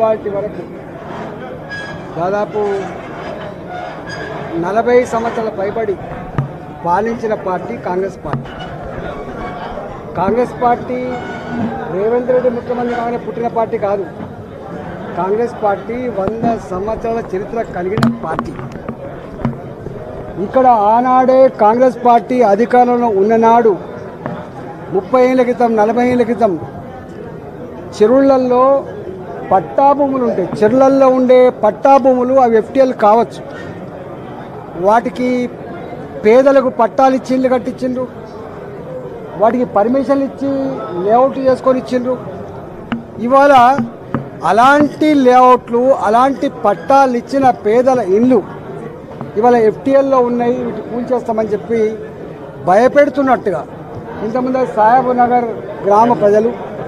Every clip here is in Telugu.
ఇవాటి వరకు దాదాపు 40 సంవత్సరాల పైబడి పాలించిన party Congress party. Congress party Revanth Reddy ముఖ్యమంత్రి కాగానే పుట్టిన పార్టీ కాదు. కాంగ్రెస్ పార్టీ 100 సంవత్సరాల చరిత్ర కలిగిన పార్టీ. ఇక్కడ ఆనాడే కాంగ్రెస్ పార్టీ అధికారంలో ఉన్ననాడు 30 ఏళ్ళ క్రితం 40 ఏళ్ళ క్రితం చెరువులలో పట్టాభూములు ఉంటాయి. చెరువులలో ఉండే పట్టాభూములు అవి ఎఫ్టీఎల్ కావచ్చు. వాటికి పేదలకు పట్టాలు ఇచ్చి ఇళ్ళు కట్టించిండ్రు. వాటికి పర్మిషన్లు ఇచ్చి లేఅవుట్ చేసుకొని ఇచ్చిండ్రు. ఇవాళ అలాంటి లేఅవుట్లు అలాంటి పట్టాలు ఇచ్చిన పేదల ఇళ్ళు ఇవాళ ఎఫ్టీఎల్లో ఉన్నాయి, వీటి కూల్చేస్తామని చెప్పి భయపెడుతున్నట్టుగా ఇంతకుముందు సాహెబ్నగర్ గ్రామ ప్రజలు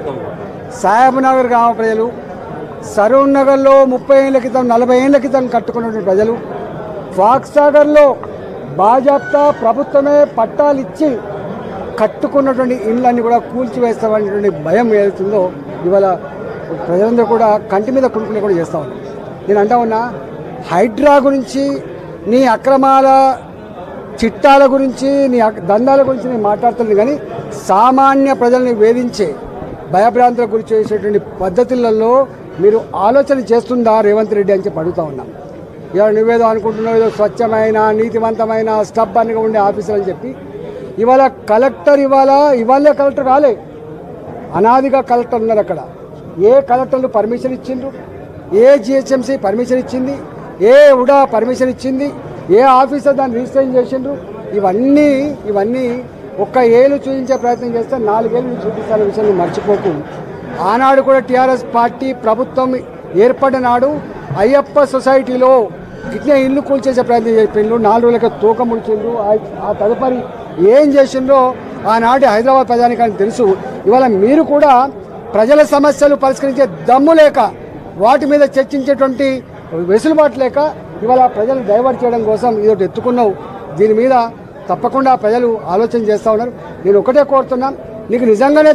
సరూర్ నగర్లో 30 ఏళ్ళ క్రితం 40 ఏళ్ళ క్రితం కట్టుకున్నటువంటి ప్రజలు ఫాక్సాగర్లో బాజాప్తా ప్రభుత్వమే పట్టాలు ఇచ్చి కట్టుకున్నటువంటి ఇళ్ళన్నీ కూడా కూల్చివేస్తామనేటువంటి భయం ఏదైతుందో ఇవాళ ప్రజలందరూ కూడా కంటి మీద కునుకునే కూడా చేస్తూ ఉన్నారు. నేను అంటా ఉన్నా, హైడ్రా గురించి నీ అక్రమాల చిట్టాల గురించి నీ దందాల గురించి నేను మాట్లాడుతుంది, కానీ సామాన్య ప్రజల్ని వేధించే భయభ్రాంతులకు గురి చేసేటువంటి పద్ధతులలో మీరు ఆలోచన చేస్తుందా రేవంత్ రెడ్డి అని చెప్పి అడుగుతూ ఉన్నాం. ఇవాళ నువ్వేదో అనుకుంటున్నావు, ఏదో స్వచ్ఛమైన నీతివంతమైన స్టబ్బన్గా ఉండే ఆఫీసర్ అని చెప్పి ఇవాళ కలెక్టర్ ఇవాళే కలెక్టర్ కాలే, అనాదిగా కలెక్టర్ ఉన్నారు. అక్కడ ఏ కలెక్టర్లు పర్మిషన్ ఇచ్చిండ్రు, ఏ జిహెచ్ఎంసీ పర్మిషన్ ఇచ్చింది, ఏ ఉడా పర్మిషన్ ఇచ్చింది, ఏ ఆఫీసర్ దాన్ని రిజిస్ట్రేషన్ చేసిండ్రు, ఇవన్నీ ఒక్క ఏళ్ళు చూపించే ప్రయత్నం చేస్తే 4 ఏళ్ళు చూపిస్తున్న విషయాన్ని మర్చిపోకు. ఆనాడు కూడా టీఆర్ఎస్ పార్టీ ప్రభుత్వం ఏర్పడిన నాడు అయ్యప్ప సొసైటీలో ఇట్లా ఇల్లు కూల్చేసే ప్రయత్నం చేసిండ్రు. 4 రోజులకి తూకం ముడిచిండ్రు. ఆ తదుపరి ఏం చేసిండ్రో ఆనాటి హైదరాబాద్ ప్రజానికానికి తెలుసు. ఇవాళ మీరు కూడా ప్రజల సమస్యలు పరిష్కరించే దమ్ము లేక, వాటి మీద చర్చించేటువంటి వెసులుబాటు లేక ఇవాళ ప్రజలు డైవర్ట్ చేయడం కోసం ఇదొకటి ఎత్తుకున్నావు. దీని మీద తప్పకుండా ప్రజలు ఆలోచన చేస్తూ ఉన్నారు. నేను ఒకటే కోరుతున్నా, నీకు నిజంగా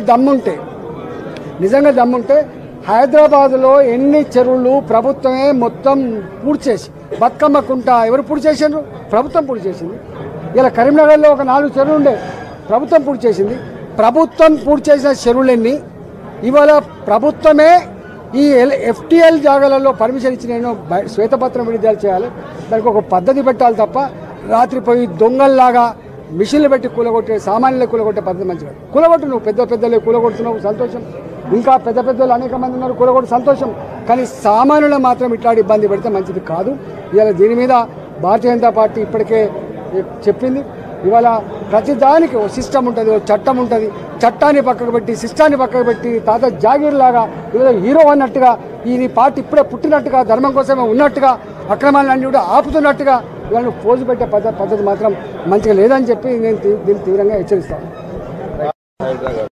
దమ్ముంటే హైదరాబాదులో ఎన్ని చెరువులు ప్రభుత్వమే మొత్తం పూర్తి చేసి, బతుకమ్మ కుంట ఎవరు పూర్తి చేసిండ్రు? ప్రభుత్వం పూర్తి చేసింది. ఇలా కరీంనగర్లో ఒక 4 చెరువులు ఉండే, ప్రభుత్వం పూర్తి చేసింది. ప్రభుత్వం పూర్తి చేసిన చెరువులన్నీ ఇవాళ ప్రభుత్వమే ఈ ఎఫ్టీఎల్ జాగాలలో పర్మిషన్ ఇచ్చిన శ్వేతపత్రం విడుదల చేయాలి. దానికి ఒక పద్ధతి పెట్టాలి తప్ప రాత్రి పోయి దొంగల్లాగా మిషన్లు పెట్టి కూలగొట్టే, సామాన్యులకు కూలగొట్టే పద్ధతి మంచిగా. కూలగొట్టు, నువ్వు పెద్దలే కూలగొడుతున్నావు, సంతోషం. ఇంకా పెద్దలు అనేక మంది ఉన్నారు, కూలగొట్టు, సంతోషం. కానీ సామాన్యులను మాత్రం ఇట్లాంటి ఇబ్బంది పెడితే మంచిది కాదు. ఇవాళ దీని మీద భారతీయ జనతా పార్టీ ఇప్పటికే చెప్పింది. ఇవాళ ప్రతి దానికి ఓ సిస్టమ్ ఉంటుంది, ఓ చట్టం ఉంటుంది. చట్టాన్ని పక్కకు పెట్టి, సిస్టాన్ని పక్కకు పెట్టి, తాత జాగీర్ లాగా ఇవాళ హీరో అన్నట్టుగా ఈ పార్టీ ఇప్పుడే పుట్టినట్టుగా, ధర్మం కోసమే ఉన్నట్టుగా, అక్రమాలన్నీ కూడా ఆపుతున్నట్టుగా ఇవాళ పోజు పెట్టే పద్ధతి మాత్రం మంచిగా లేదని చెప్పి నేను దీన్ని తీవ్రంగా హెచ్చరిస్తాను.